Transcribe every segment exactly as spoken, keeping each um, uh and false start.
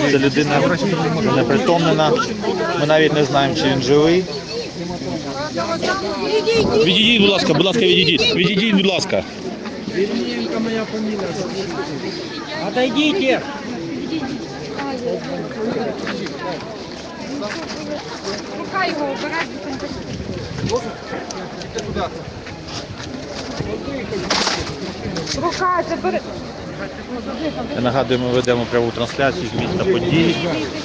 Це людина непритомнена. Ми навіть не знаємо, чи він живий. Відійдіть, будь ласка, будь ласка, відійдіть. Відійдіть, будь ласка. Вірненко моя фамилия. Отойдите. Рука його обирати. Рука, це бери. Я нагадую, ми ведемо пряму трансляцію з міста події.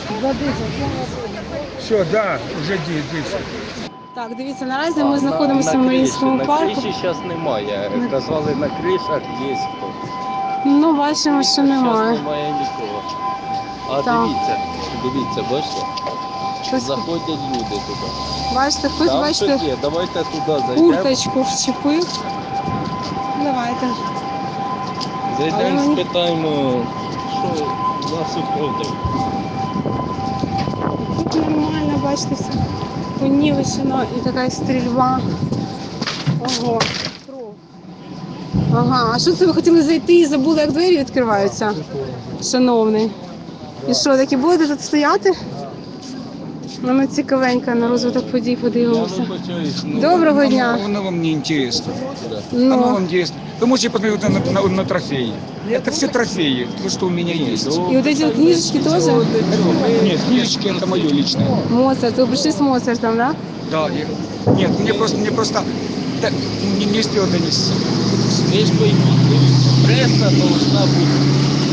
Все, да, уже дійсно. Так, дивіться, наразі ми знаходимося в Маріїнському парку. На криші зараз немає. Казали, на кришах є хто. Ну, бачимо, що Зараз немає. немає нікого. А Так. дивіться, дивіться, бачите? Щось, Заходять люди туди. бачите, хтось, Там бачите, щось є, давайте туди зайдемо. курточку вчепив. Давайте. Але Зайдемо, мені- спитаємо, що нас уходить. Тут нормально, бачите, все понівечено і така стрільба. Ого, кров. Ага, а що це ви хотіли зайти і забули, як двері відкриваються? Шановний. І що, таки будете тут стояти? Ну, ми цікавенько на розвиток подій Я подивимося. вибачаюсь, ну, Доброго дня. Оно вам не интересно. Оно Ну, вам интересно. Вы можете посмотреть на, на, на трофеи. Это все трофеи, то, что у меня есть. і от ці книжечки теж? Нет, книжечки это мое личное. Моцарт, ви прийшли з Моцартом, да? Да, я- нет, мне просто, мне просто да, не, не успел донести. Ви ж пойміть, дивіться, преса должна бути.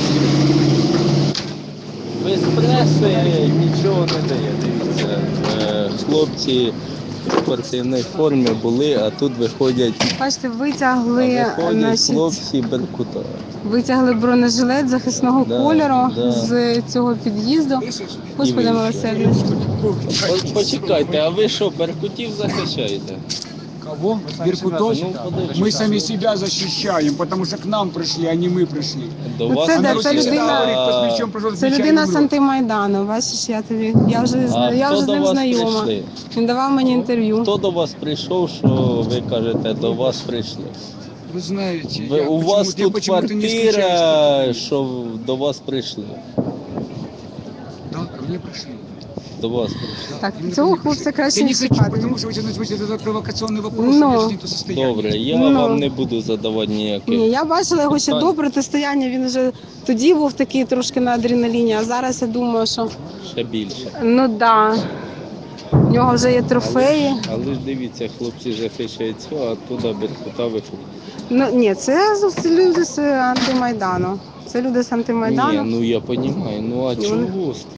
Без преси нічого не дає, дивіться. Е, Хлопці в спортивній формі були, а тут виходять, Бачите, а витягли, виходять значить, хлопці беркута. витягли бронежилет захисного Да, кольору да. з цього під'їзду. Господи І милосердний. По- Почекайте, а ви що, беркутів захищаєте? Кого? Беркутов? Ну, подожди. Мы сами себя защищаем, потому что к нам пришли, а не мы пришли. До Ну, вас це А да, на це Руси прийшли, людина- всегда говорит, кто с а- мечом пришел, с Це мечами людина з умрет. антимайдану. Бачиш, я тобі. Я вже, А я хто вже з до ним вас знайома. прийшли? Він давав мені інтерв'ю. Хто до вас прийшов, що ви кажете, до вас прийшли? Вы знаете, Ви, я у вас почему-то- я тут почему-то не исключаю, квартира, що до вас прийшли. что- Да, ко мне пришли. До вас прийшли. Так, Именно цього ко мне хлопця пришли. краще Я не не хочу, чіпати. потому что вы сейчас начнете этот провокационный вопрос, Ну. у меня же нету состояния. Добре, я Ну. вам не буду задавати ніяких. Ні, я бачила його ще Так. до протистояння, він вже тоді був такий трошки на адреналіні, а зараз я думаю, що Ще більше. ну да, в нього вже є трофеї. Але ж дивіться, хлопці захищають цього, а туди беркута виходить. Ну ні, це з- люди з антимайдану. Це люди з антимайдану. Ні, ну я розумію, ну а І вони- чого?